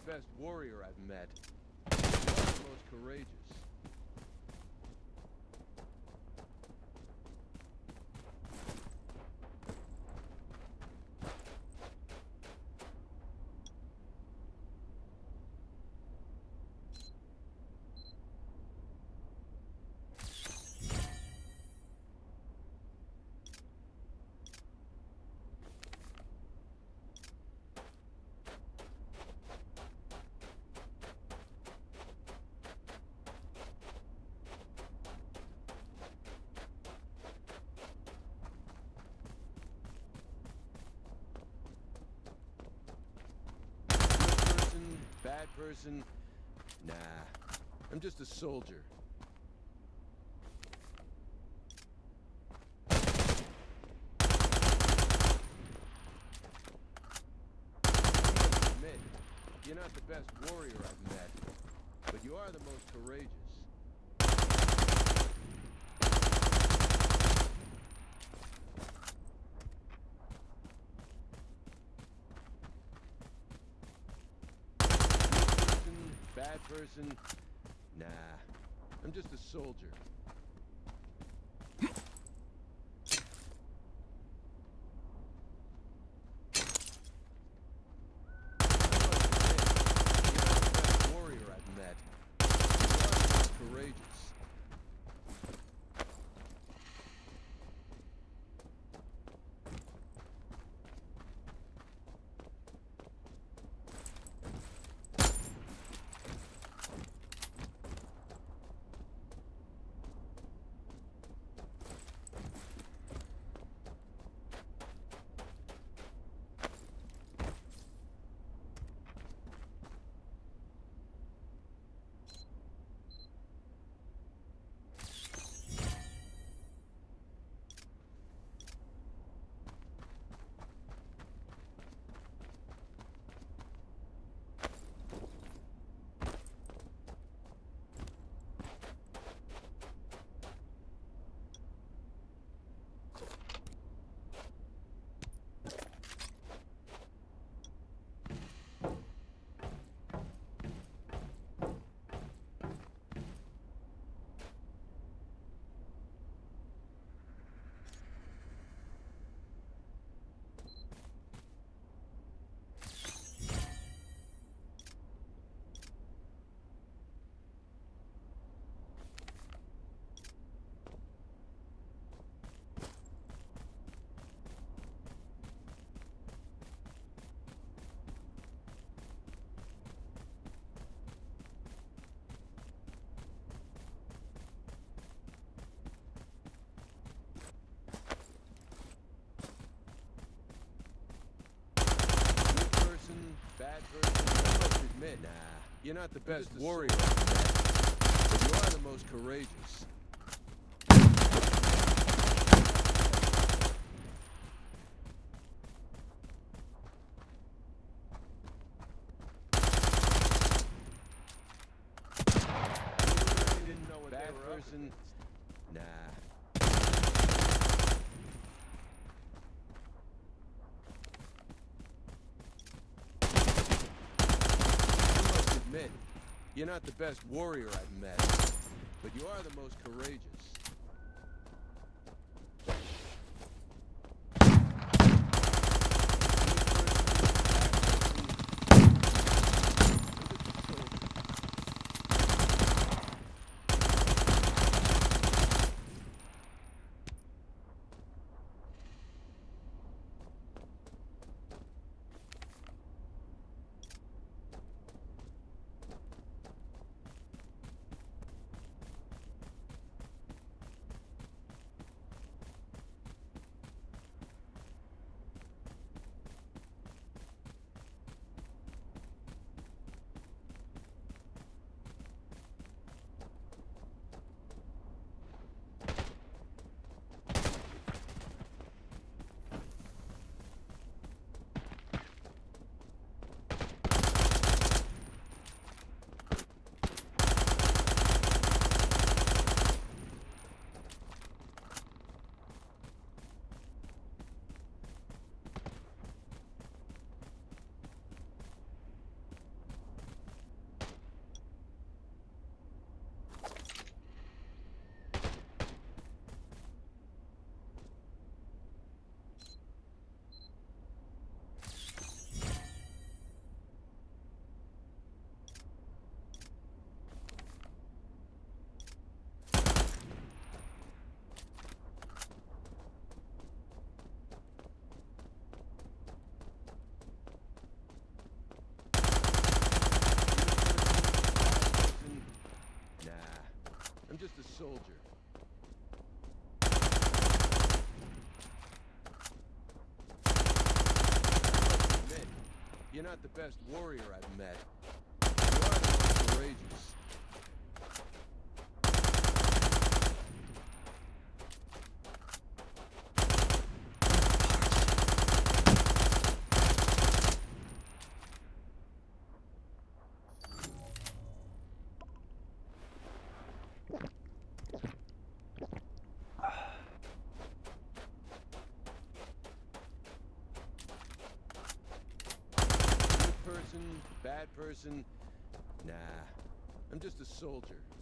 best warrior I've met. You are the most courageous. Bad person? Nah, I'm just a soldier. Admit, you're not the best warrior I've met, but you are the most courageous. Bad person? Nah, I'm just a soldier. Warrior I've met. Courageous. Bad person? I must admit, nah, you're not the best warrior I've met, but you are the most courageous. Didn't know what bad person? Nah. You're not the best warrior I've met, but you are the most courageous. not the best warrior I've met. You are the most courageous. Good person, bad person. Nah, I'm just a soldier.